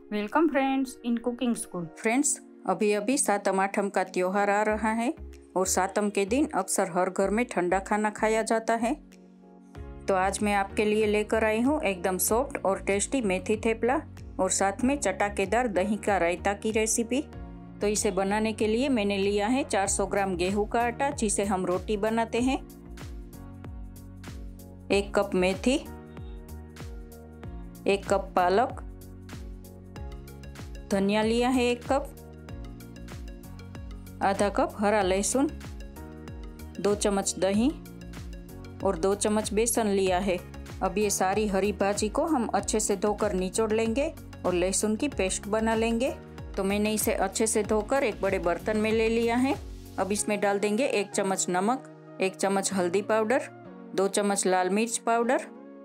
Welcome friends in cooking school. Friends, अभी अभी सातम आठम का त्योहार आ रहा है और सातम के दिन अक्सर हर घर में ठंडा खाना खाया जाता है। तो आज मैं आपके लिए लेकर आई हूँ एकदम सॉफ्ट और टेस्टी मेथी थेपला और साथ में चटाकेदार दही का रायता की रेसिपी। तो इसे बनाने के लिए मैंने लिया है 400 ग्राम गेहूं का आटा, जिसे हम रोटी बनाते हैं। 1 कप मेथी, 1 कप पालक, धनिया लिया है 1 कप, आधा कप हरा लहसुन, 2 चम्मच दही और 2 चम्मच बेसन लिया है। अब ये सारी हरी भाजी को हम अच्छे से धोकर निचोड़ लेंगे और लहसुन की पेस्ट बना लेंगे। तो मैंने इसे अच्छे से धोकर एक बड़े बर्तन में ले लिया है। अब इसमें डाल देंगे 1 चम्मच नमक, 1 चम्मच हल्दी पाउडर, 2 चम्मच लाल मिर्च पाउडर,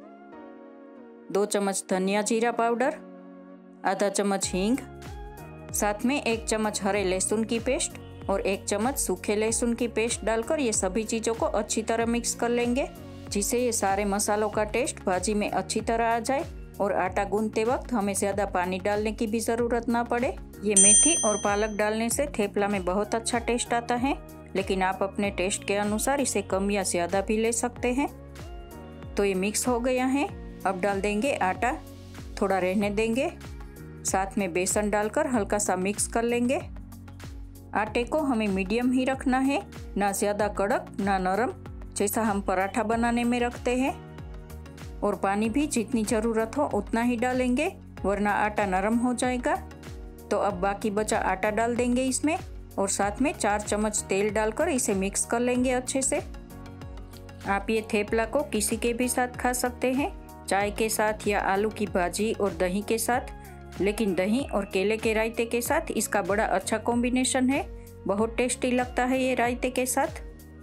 2 चम्मच धनिया जीरा पाउडर, आधा चम्मच हींग, साथ में 1 चम्मच हरे लहसुन की पेस्ट और 1 चम्मच सूखे लहसुन की पेस्ट डालकर ये सभी चीज़ों को अच्छी तरह मिक्स कर लेंगे, जिससे ये सारे मसालों का टेस्ट भाजी में अच्छी तरह आ जाए और आटा गूंथते वक्त हमें ज़्यादा पानी डालने की भी ज़रूरत ना पड़े। ये मेथी और पालक डालने से थेपला में बहुत अच्छा टेस्ट आता है, लेकिन आप अपने टेस्ट के अनुसार इसे कम या ज़्यादा भी ले सकते हैं। तो ये मिक्स हो गया है। अब डाल देंगे आटा, थोड़ा रहने देंगे, साथ में बेसन डालकर हल्का सा मिक्स कर लेंगे। आटे को हमें मीडियम ही रखना है, ना ज़्यादा कड़क ना नरम, जैसा हम पराठा बनाने में रखते हैं। और पानी भी जितनी ज़रूरत हो उतना ही डालेंगे, वरना आटा नरम हो जाएगा। तो अब बाकी बचा आटा डाल देंगे इसमें और साथ में 4 चम्मच तेल डालकर इसे मिक्स कर लेंगे अच्छे से। आप ये थेपला को किसी के भी साथ खा सकते हैं, चाय के साथ या आलू की भाजी और दही के साथ, लेकिन दही और केले के रायते के साथ इसका बड़ा अच्छा कॉम्बिनेशन है। बहुत टेस्टी लगता है ये रायते के साथ।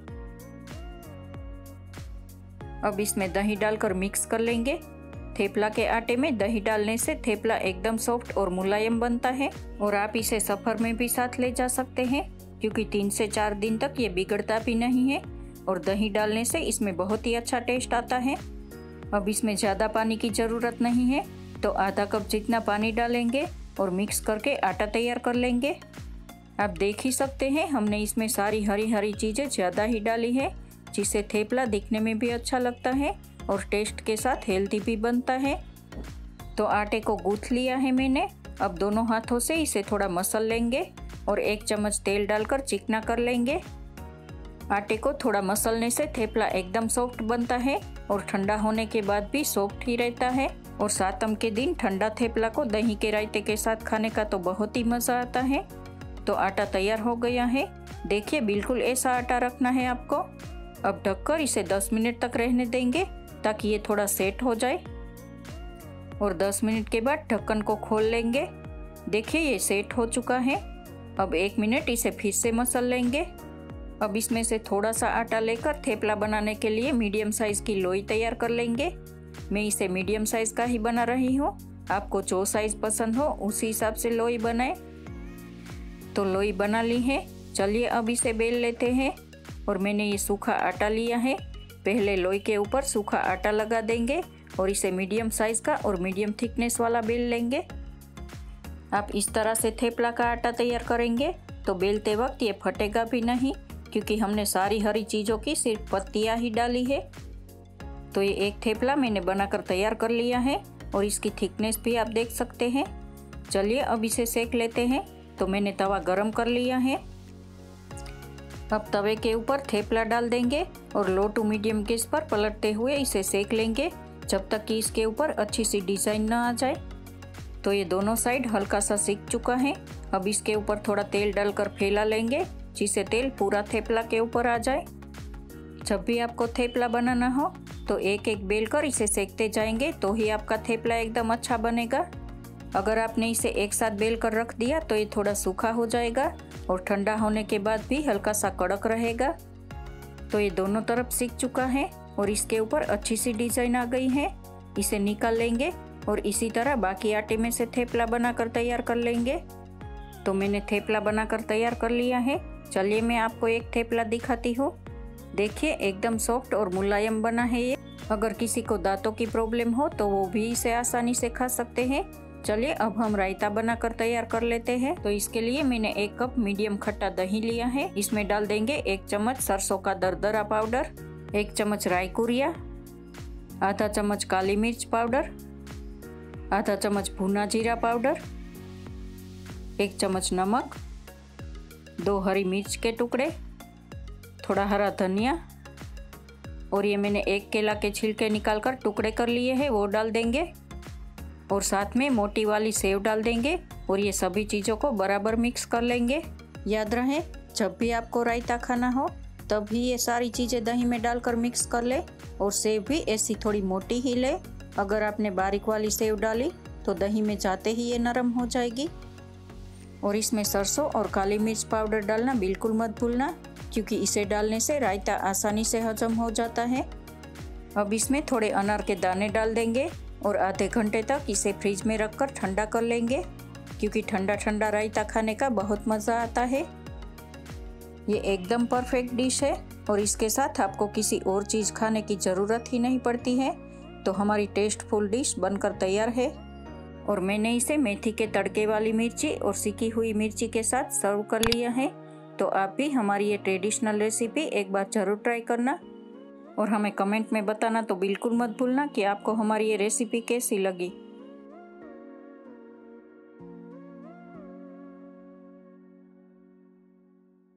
अब इसमें दही डालकर मिक्स कर लेंगे। थेपला के आटे में दही डालने से थेपला एकदम सॉफ्ट और मुलायम बनता है और आप इसे सफ़र में भी साथ ले जा सकते हैं, क्योंकि 3 से 4 दिन तक ये बिगड़ता भी नहीं है और दही डालने से इसमें बहुत ही अच्छा टेस्ट आता है। अब इसमें ज़्यादा पानी की ज़रूरत नहीं है, तो आधा कप जितना पानी डालेंगे और मिक्स करके आटा तैयार कर लेंगे। आप देख ही सकते हैं हमने इसमें सारी हरी हरी चीज़ें ज़्यादा ही डाली है, जिससे थेपला दिखने में भी अच्छा लगता है और टेस्ट के साथ हेल्दी भी बनता है। तो आटे को गूंथ लिया है मैंने। अब दोनों हाथों से इसे थोड़ा मसल लेंगे और 1 चम्मच तेल डालकर चिकना कर लेंगे। आटे को थोड़ा मसलने से थेपला एकदम सॉफ्ट बनता है और ठंडा होने के बाद भी सॉफ्ट ही रहता है। और सातम के दिन ठंडा थेपला को दही के रायते के साथ खाने का तो बहुत ही मज़ा आता है। तो आटा तैयार हो गया है। देखिए, बिल्कुल ऐसा आटा रखना है आपको। अब ढककर इसे 10 मिनट तक रहने देंगे ताकि ये थोड़ा सेट हो जाए। और 10 मिनट के बाद ढक्कन को खोल लेंगे। देखिए, ये सेट हो चुका है। अब 1 मिनट इसे फिर से मसल लेंगे। अब इसमें से थोड़ा सा आटा लेकर थेपला बनाने के लिए मीडियम साइज़ की लोई तैयार कर लेंगे। मैं इसे मीडियम साइज़ का ही बना रही हूँ। आपको जो साइज़ पसंद हो उसी हिसाब से लोई बनाएं। तो लोई बना ली है। चलिए अब इसे बेल लेते हैं। और मैंने ये सूखा आटा लिया है। पहले लोई के ऊपर सूखा आटा लगा देंगे और इसे मीडियम साइज़ का और मीडियम थिकनेस वाला बेल लेंगे। आप इस तरह से थेपला का आटा तैयार करेंगे तो बेलते वक्त ये फटेगा भी नहीं, क्योंकि हमने सारी हरी चीज़ों की सिर्फ पत्तियाँ ही डाली है। तो ये एक थेपला मैंने बनाकर तैयार कर लिया है और इसकी थिकनेस भी आप देख सकते हैं। चलिए अब इसे सेक लेते हैं। तो मैंने तवा गरम कर लिया है। अब तवे के ऊपर थेपला डाल देंगे और लो टू मीडियम गैस पर पलटते हुए इसे सेक लेंगे, जब तक कि इसके ऊपर अच्छी सी डिज़ाइन ना आ जाए। तो ये दोनों साइड हल्का सा सिक चुका है। अब इसके ऊपर थोड़ा तेल डालकर फैला लेंगे, जिससे तेल पूरा थेपला के ऊपर आ जाए। जब भी आपको थेपला बनाना हो तो एक एक बेल कर इसे सेकते जाएंगे, तो ही आपका थेपला एकदम अच्छा बनेगा। अगर आपने इसे एक साथ बेल कर रख दिया तो ये थोड़ा सूखा हो जाएगा और ठंडा होने के बाद भी हल्का सा कड़क रहेगा। तो ये दोनों तरफ सिक चुका है और इसके ऊपर अच्छी सी डिज़ाइन आ गई है। इसे निकाल लेंगे और इसी तरह बाकी आटे में से थेपला बनाकर तैयार कर लेंगे। तो मैंने थेपला बनाकर तैयार कर लिया है। चलिए मैं आपको एक थेपला दिखाती हूँ। देखिए, एकदम सॉफ्ट और मुलायम बना है ये। अगर किसी को दांतों की प्रॉब्लम हो तो वो भी इसे आसानी से खा सकते हैं, चलिए अब हम रायता बनाकर तैयार कर लेते हैं। तो इसके लिए मैंने 1 कप मीडियम खट्टा दही लिया है। इसमें डाल देंगे 1 चम्मच सरसों का दरदरा पाउडर, 1 चम्मच राई कुरिया, आधा चम्मच काली मिर्च पाउडर, आधा चम्मच भुना जीरा पाउडर, 1 चम्मच नमक, 2 हरी मिर्च के टुकड़े, थोड़ा हरा धनिया, और ये मैंने 1 केला के छिलके निकालकर टुकड़े कर लिए हैं, वो डाल देंगे। और साथ में मोटी वाली सेव डाल देंगे और ये सभी चीज़ों को बराबर मिक्स कर लेंगे। याद रहे, जब भी आपको रायता खाना हो तब भी ये सारी चीज़ें दही में डालकर मिक्स कर ले, और सेव भी ऐसी थोड़ी मोटी ही ले। अगर आपने बारीक वाली सेव डाली तो दही में जाते ही ये नरम हो जाएगी। और इसमें सरसों और काली मिर्च पाउडर डालना बिल्कुल मत भूलना, क्योंकि इसे डालने से रायता आसानी से हजम हो जाता है। अब इसमें थोड़े अनार के दाने डाल देंगे और आधे घंटे तक इसे फ्रिज में रखकर ठंडा कर लेंगे, क्योंकि ठंडा ठंडा रायता खाने का बहुत मज़ा आता है। ये एकदम परफेक्ट डिश है और इसके साथ आपको किसी और चीज़ खाने की ज़रूरत ही नहीं पड़ती है। तो हमारी टेस्टफुल डिश बनकर तैयार है। और मैंने इसे मेथी के तड़के वाली मिर्ची और सिकी हुई मिर्ची के साथ सर्व कर लिया है। तो आप भी हमारी ये ट्रेडिशनल रेसिपी एक बार ज़रूर ट्राई करना और हमें कमेंट में बताना तो बिल्कुल मत भूलना कि आपको हमारी ये रेसिपी कैसी लगी।